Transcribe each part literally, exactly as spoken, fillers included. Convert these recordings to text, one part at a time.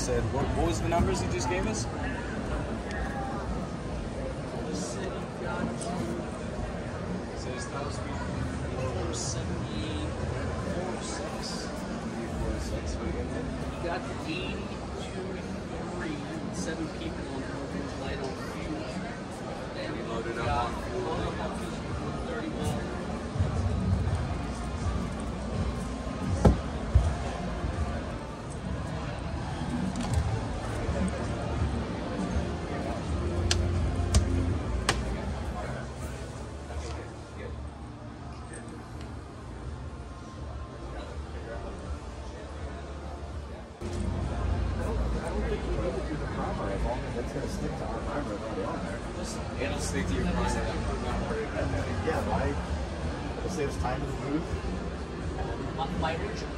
said, what, what was the numbers you just gave us? The city got to, So it's supposed to be four seventy-four, six. You got eighty-two degrees, seven people on the light on fuel. And you loaded up on fuel. Loaded up on fuel, thirty-one. It'll stick to your price. Yeah, right. It'll save us time to move. My original.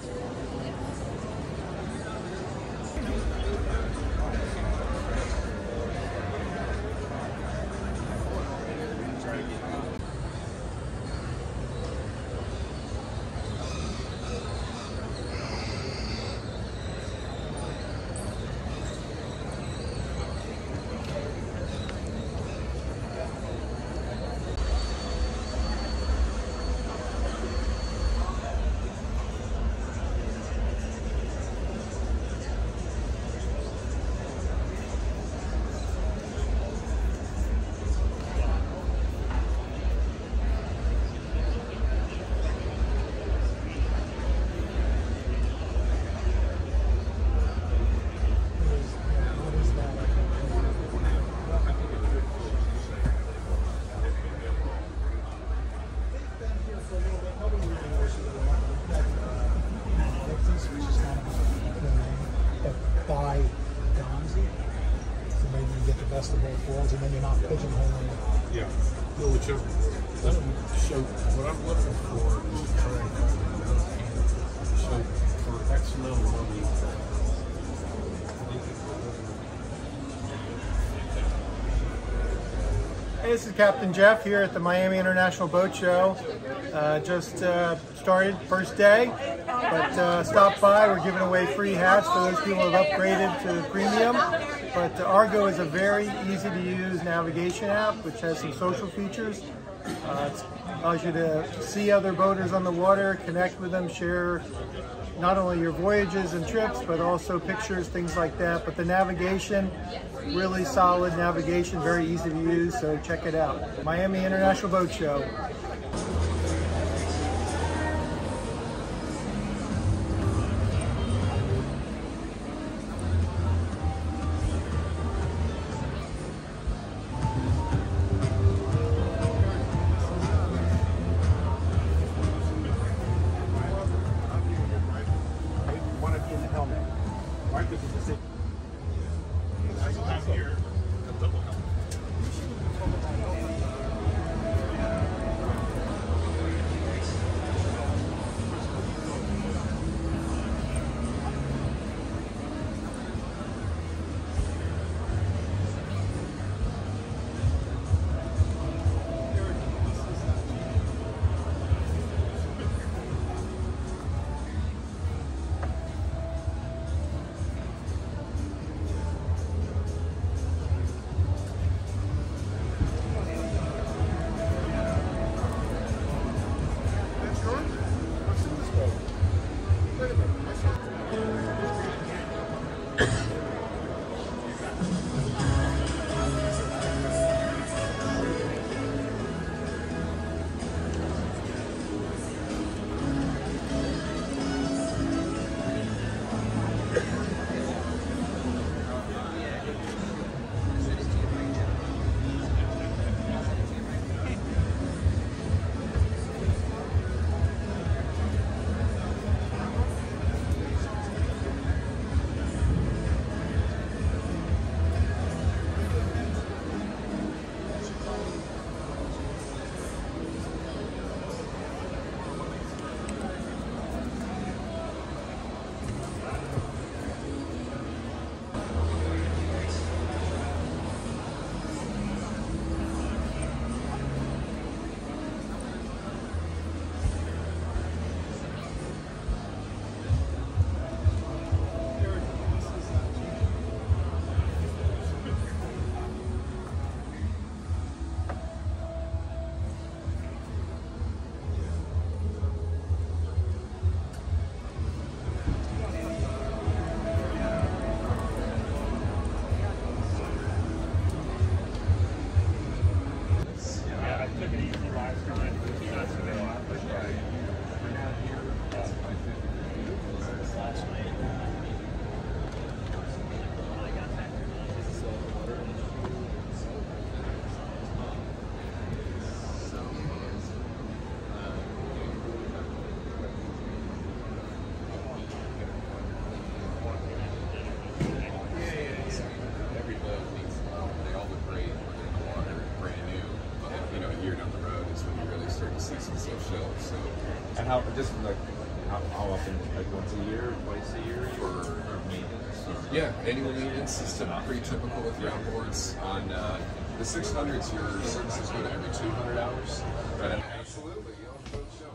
Best of both worlds, and then you're not pigeonholing. Yeah. No, whichever. So what I'm looking for is to try and find another camp. So for X amount of money, Hey, this is Captain Jeff here at the Miami International Boat Show. Uh, just uh, started, first day, but uh, stopped by. We're giving away free hats for those people who have upgraded to the premium. But uh, Argo is a very easy to use navigation app which has some social features. Uh, it allows you to see other boaters on the water, connect with them, share not only your voyages and trips, but also pictures, things like that. But the navigation, really solid navigation, very easy to use, so check it out. Miami International Boat Show. how just like how, how often? Like once a year, twice a year for, for maintenance? Yeah, annual maintenance is pretty typical with your outboards. On uh, the six hundreds, your services go to every two hundred hours. Right. Absolutely. Yeah, boat show.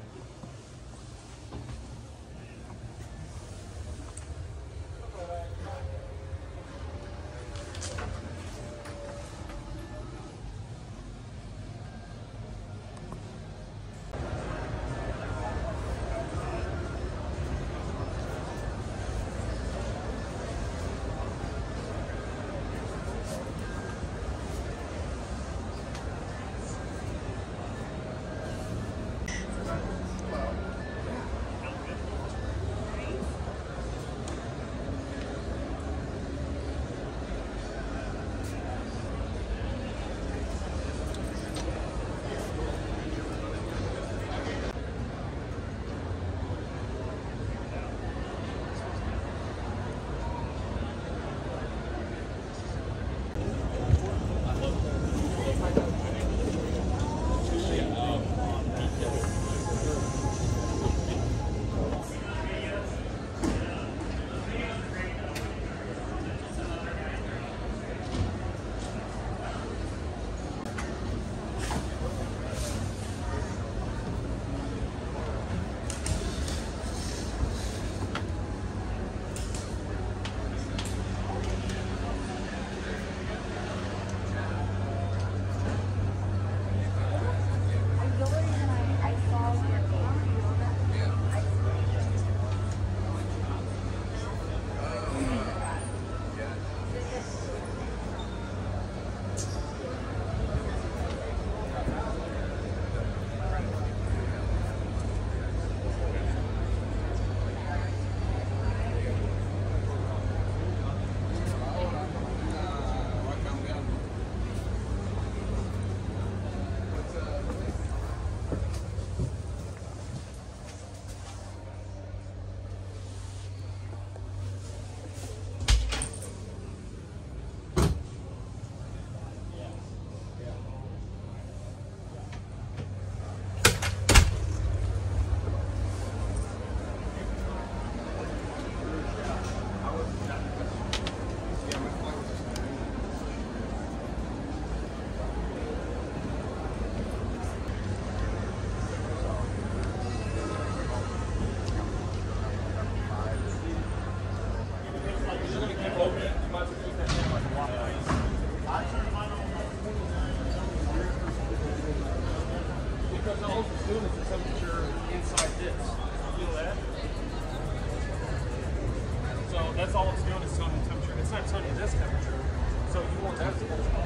That's all it's doing is telling the temperature. It's not telling you this temperature. So you want that to go off.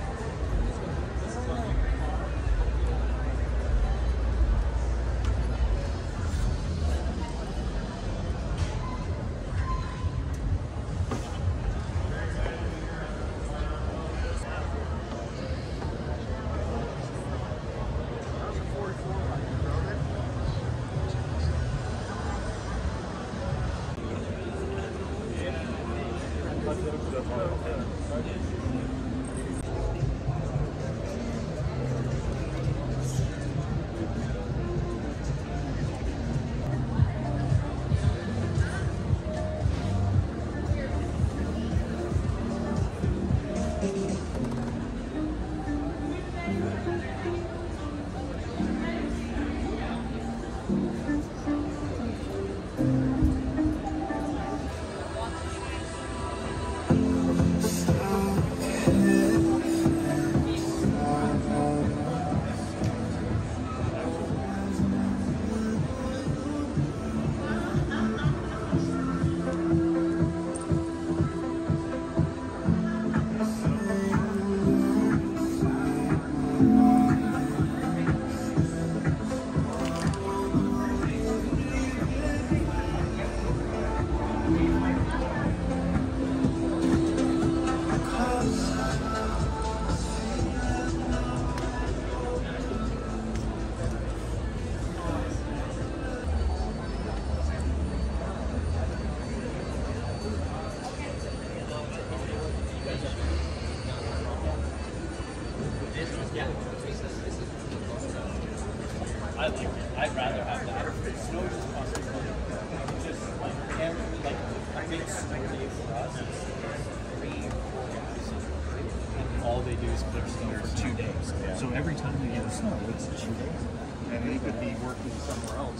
This is telling you. they do is clear snow for two days. Yeah. So every time we get a snow, it's two days. And they could be working somewhere else.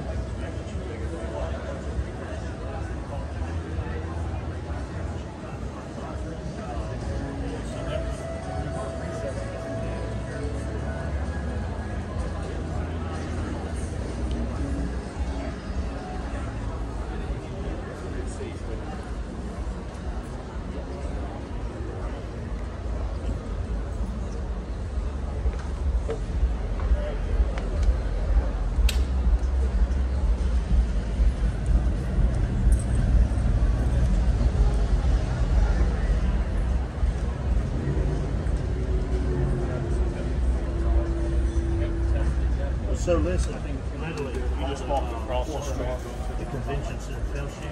So listen, I think literally you just walk across the street to the convention center Fellshoe.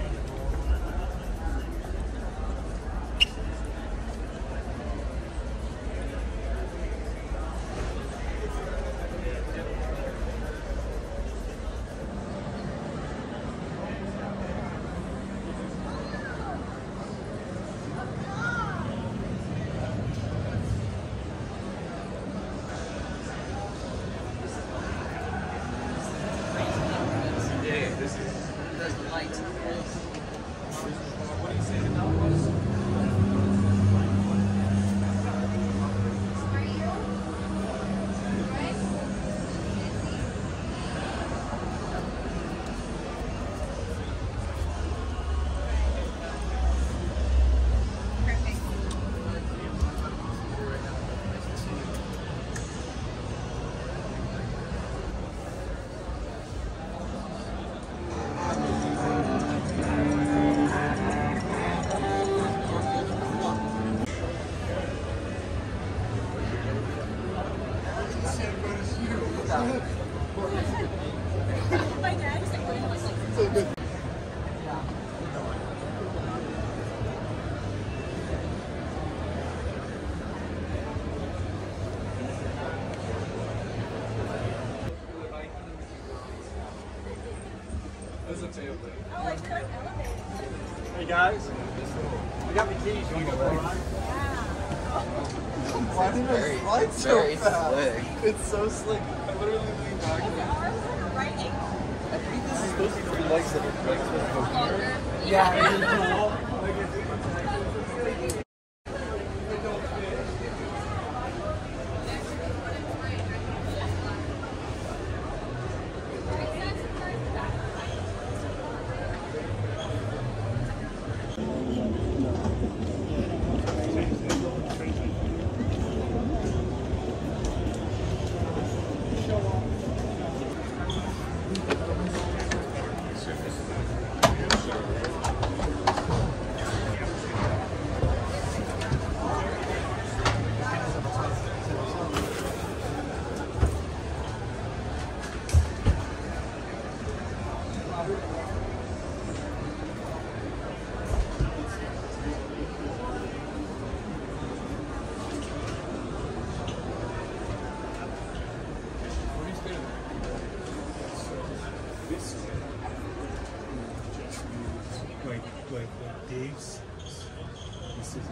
Hey guys, I got the keys. You want to go for a ride? Why did it slide so fast? It's so slick. I literally leaned back. I think this is supposed to be three legs that are like supposed to go here. Yeah. Like, like, like digs. This is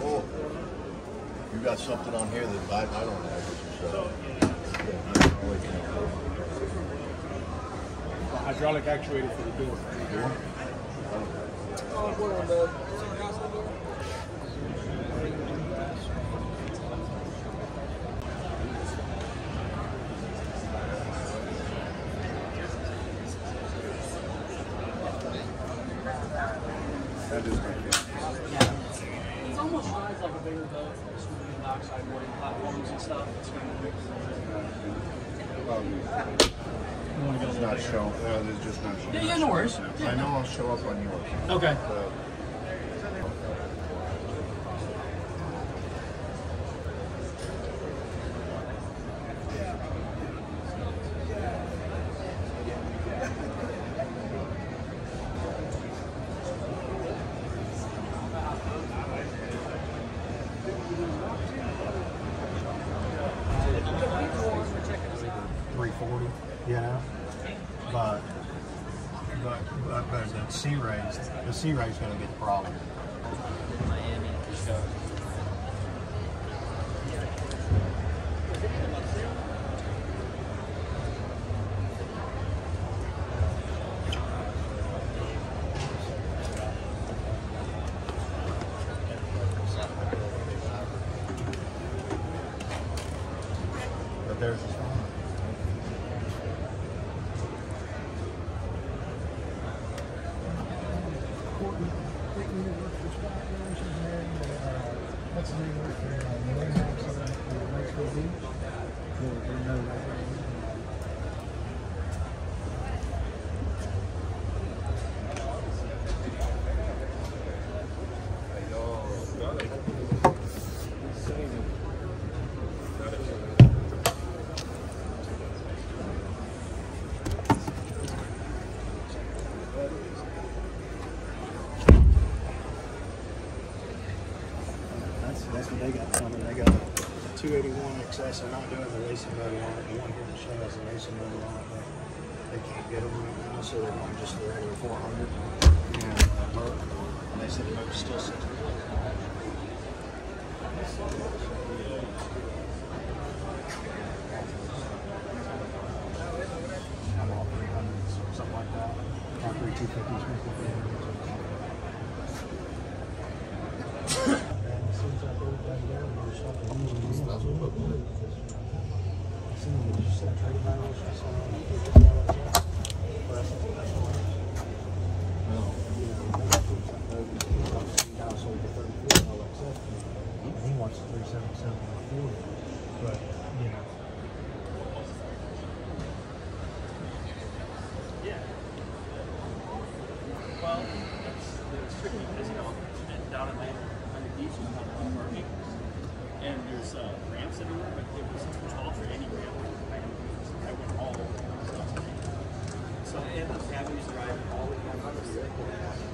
Oh, you got something on here that I, I don't have. So. Hydraulic actuator for the door. Door? Oh, what on the center console door? That is my Yeah. It's almost rides like a bigger boat, just with the dockside boarding platforms and stuff. It's going to be It's not showing. Uh, it's just not showing. Yeah, yeah, no worries. I know I'll show up on yours. Okay. Uh, three forty, you know, but but but, but that sea race, the sea race is going to be the problem. Miami for sure. But there's a what's the name of That's what they got coming. They got a two eighty-one X S. They're not doing the racing motor on it. The one here in the show has the racing motor on it, but they can't get them right now, so they're going just the regular four hundred. And, uh, motor. And they said the motor's still sixty. I'm all three hundreds, something like that. All three two fifties. He wants three seventy-seven forty, but you know. Yeah. Well, it's, it's tricky because, you know, down in my, on the beach, you have a lot of parking. And there's uh, ramps everywhere, but it was too tall for any ramp. I went all over. So I ended up having to drive all the way down to the circle.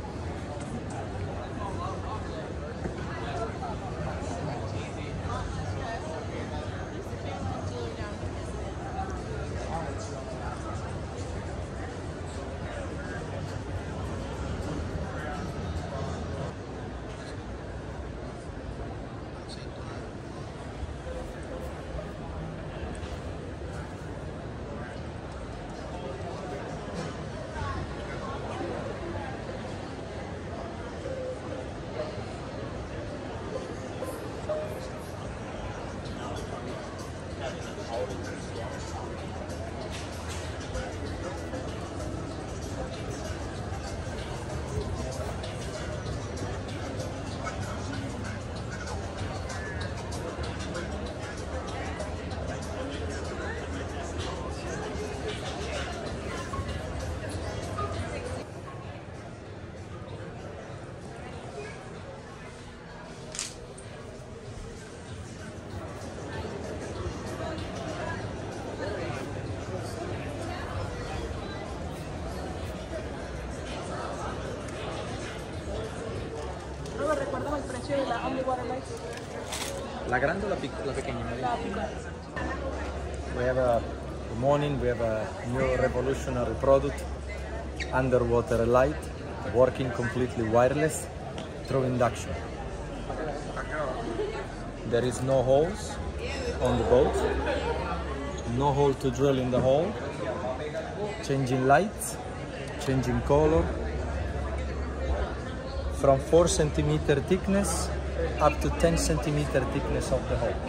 La grande o la, la pequeña? We have a good morning. We have a new revolutionary product, underwater light, working completely wireless through induction. there is no holes on the boat, no hole to drill in the hole, changing lights, changing color, from four centimeter thickness up to ten centimeter thickness of the hole.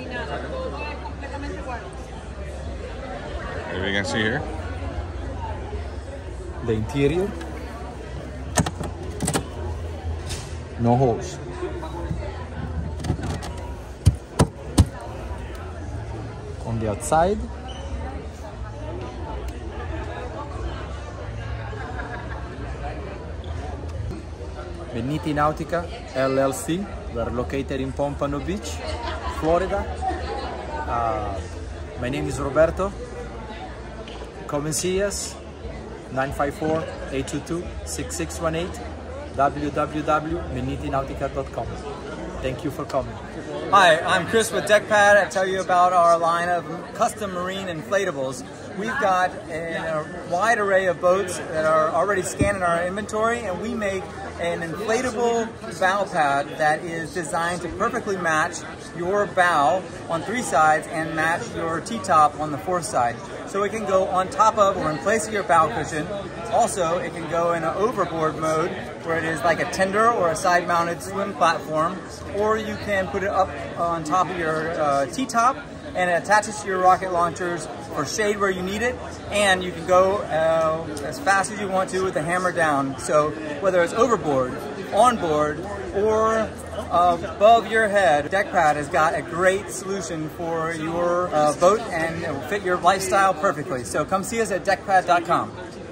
There you can see here. The interior, no holes. On the outside, Veniti Nautica L L C. We're located in Pompano Beach, Florida. Uh, my name is Roberto. Come and see us. nine five four, eight two two, six six one eight, w w w dot veniti nautica dot com. Thank you for coming. Hi, I'm Chris with DeckPad. I tell you about our line of custom marine inflatables. We've got a wide array of boats that are already scanned in our inventory, and we make an inflatable bow pad that is designed to perfectly match your bow on three sides and match your T-top on the fourth side. So it can go on top of or in place of your bow cushion. Also, it can go in an overboard mode where it is like a tender or a side-mounted swim platform, or you can put it up on top of your uh, T-top and it attaches to your rocket launchers for shade where you need it, and you can go uh, as fast as you want to with the hammer down. So whether it's overboard, on board, or uh, above your head, DeckPad has got a great solution for your uh, boat, and it will fit your lifestyle perfectly. So come see us at deckpad dot com.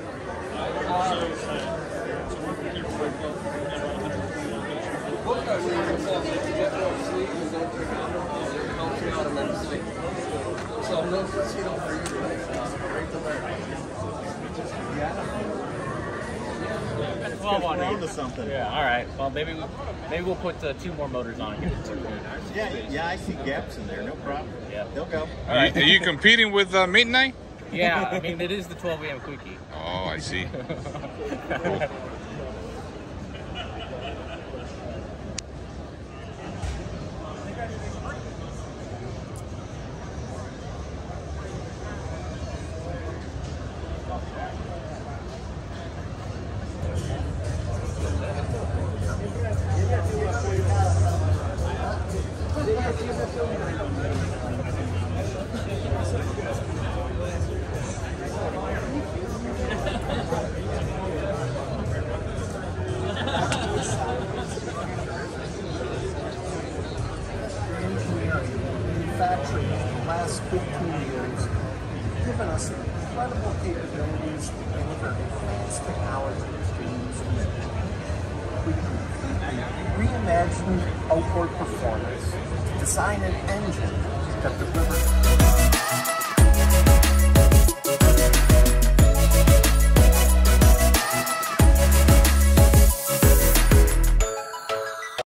twelve on We're here. onto something. Yeah, all right. Well, maybe we, maybe we'll put uh, two more motors on here. Yeah, yeah, I see gaps in there. No problem. Yeah, they'll go. Are, you, are you competing with uh, Midnight? Yeah, I mean, it is the twelve A M quickie. Oh, I see. Cool. Manufacturing in the last fifteen years, given us incredible capabilities to deliver advanced technologies to users. We completely reimagined outboard performance to design an engine that delivers